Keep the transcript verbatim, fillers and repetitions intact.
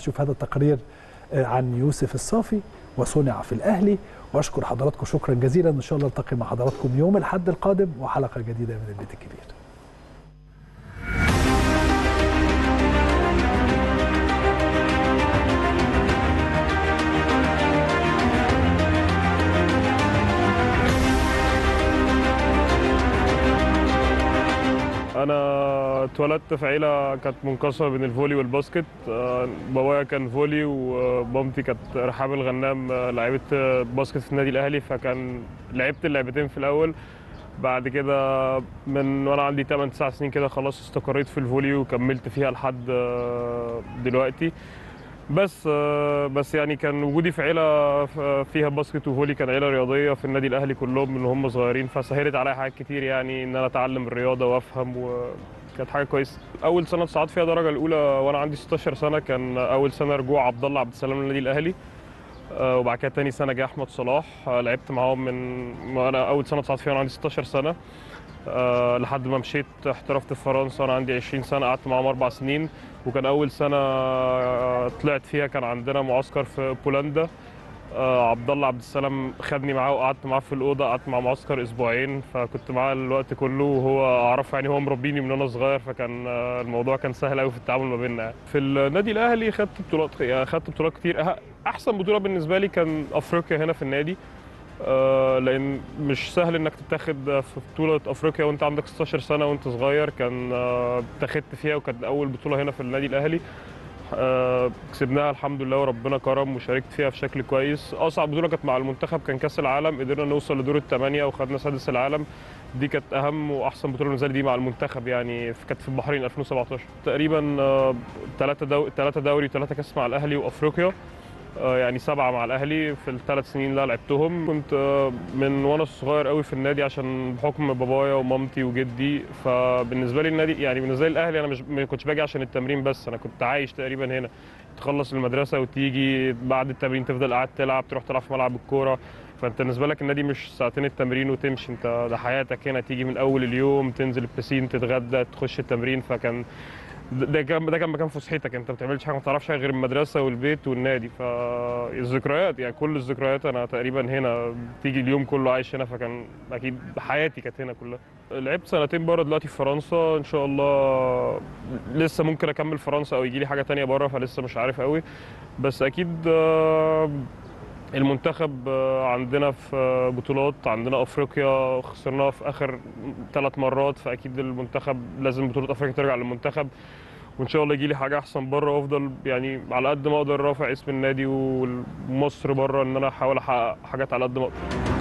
نشوف هذا التقرير عن يوسف الصافي وصنع في الأهلي. وأشكر حضراتكم شكرا جزيلا، إن شاء الله نلتقي مع حضراتكم يوم الأحد القادم وحلقة جديدة من البيت الكبير. أنا اتولدت في عيلة كانت منقسمة بين الفولي والباسكت. بابايا كان فولي ومامتي كانت رحاب الغنام لعيبة باسكت في النادي الأهلي، فكان لعبت اللعبتين في الأول. بعد كده من وأنا عندي تمن تسع سنين كده خلاص استقريت في الفولي وكملت فيها لحد دلوقتي. بس بس يعني كان وجودي في عيله فيها باسكت وفولي، كان عيله رياضيه في النادي الاهلي كلهم من هم صغيرين، فسهلت عليا حاجات كتير يعني ان انا اتعلم الرياضه وافهم، وكانت حاجه كويسه. اول سنه صعدت فيها درجه الاولى وانا عندي ستاشر سنه، كان اول سنه رجوع عبد الله عبد السلام للنادي الاهلي، وبعد كده تاني سنه جه احمد صلاح، لعبت معاهم من وانا اول سنه صعدت فيها وانا عندي ستاشر سنه أه لحد ما مشيت احترفت في فرنسا وانا عندي عشرين سنه، قعدت معاهم اربع سنين. وكان اول سنه طلعت فيها كان عندنا معسكر في بولندا، أه عبد الله عبد السلام خدني معاه وقعدت معاه في الاوضه، قعدت مع معسكر اسبوعين، فكنت معاه الوقت كله وهو اعرفه يعني، هو مربيني من وانا صغير، فكان الموضوع كان سهل قوي في التعامل ما بيننا. في النادي الاهلي خدت بطولات يعني خدت بطولات كتير. احسن بطوله بالنسبه لي كان افريقيا هنا في النادي، آه لان مش سهل انك تتاخد في بطوله افريقيا وانت عندك ستاشر سنه وانت صغير. كان آه اتاخدت فيها وكانت اول بطوله هنا في النادي الاهلي، آه كسبناها الحمد لله وربنا كرم وشاركت فيها بشكل كويس. اصعب بطوله كانت مع المنتخب، كان كاس العالم، قدرنا نوصل لدور الثمانيه وخدنا سادس العالم. دي كانت اهم واحسن بطوله بالنسبه لي دي مع المنتخب يعني، كانت في البحرين ألفين وسبعتاشر. تقريبا ثلاثه دو... ثلاثه دوري وثلاثه كاس مع الاهلي وافريقيا، يعني سبعة مع الأهلي في الثلاث سنين اللي لعبتهم. كنت من وأنا صغير قوي في النادي عشان بحكم بابايا ومامتي وجدي، فبالنسبة لي النادي يعني بالنسبة لي الأهلي أنا مش ما كنتش باجي عشان التمرين بس، أنا كنت عايش تقريبا هنا. تخلص المدرسة وتيجي بعد التمرين تفضل قاعد تلعب، تروح تلعب في ملعب الكورة، فأنت بالنسبة لك النادي مش ساعتين التمرين وتمشي، أنت ده حياتك هنا. تيجي من أول اليوم تنزل البسين تتغدى تخش التمرين، فكان ده كان ده كان مكان فسحتك، انت ما بتعملش حاجه، ما بتعرفش حاجه غير المدرسه والبيت والنادي. فالذكريات يعني كل الذكريات انا تقريبا هنا، بتيجي اليوم كله عايش هنا، فكان اكيد حياتي كانت هنا كلها. لعبت سنتين بره دلوقتي في فرنسا، ان شاء الله لسه ممكن اكمل فرنسا او يجي لي حاجه ثانيه بره، فلسه مش عارف قوي. بس اكيد المنتخب عندنا في بطولات، عندنا افريقيا خسرناها في اخر ثلاث مرات، فاكيد المنتخب لازم بطوله افريقيا ترجع للمنتخب، وان شاء الله يجي لي حاجه احسن بره وافضل يعني على قد ما اقدر رافع اسم النادي ومصر بره، ان انا احاول احقق حاجات على قد ما اقدر.